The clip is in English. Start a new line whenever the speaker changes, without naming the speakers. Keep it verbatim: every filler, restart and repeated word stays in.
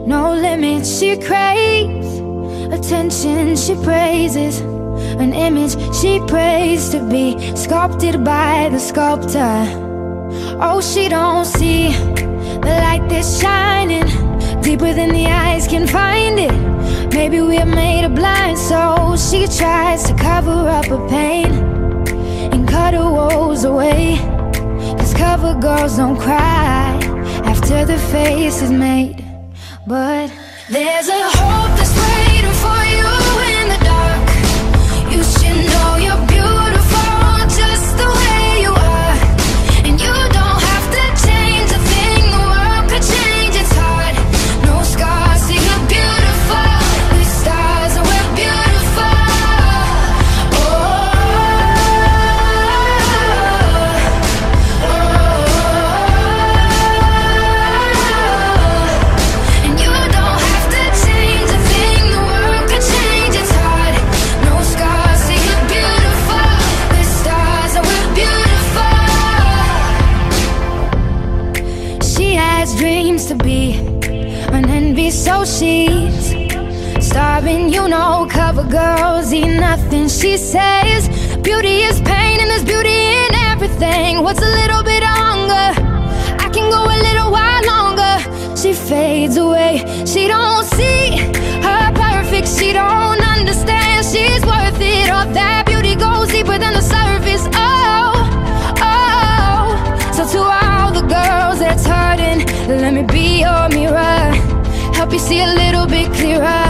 no limits. She craves attention, she praises an image she prays to be sculpted by the sculptor. Oh, she don't see the light that's shining deeper than the eyes can find it. Maybe we're made of blind, so she tries to cover up her pain and cut her woes away. Cause cover girls don't cry after the face is made. But there's a hope that's waiting for you in the dark. You should know you're beautiful just the way you are. And you don't have to change a thing, the world could change its heart. No scars, see you're beautiful. We're stars and we're beautiful. Oh, oh, oh. And you don't have to change a thing, the world could change its heart. No scars, see you're beautiful. We're stars and we're beautiful. She has dreams to be an envy, so she's starving, you know. Cover girls eat nothing, she says. Beauty is pain and there's beauty in everything. What's a little bit of hunger? I can go a little while longer. She fades away, she don't see her perfect, she don't understand she's worth it. All that beauty goes deeper than the surface. Oh, oh. So to all the girls that's hurting, let me be your mirror, help you see a little bit clearer.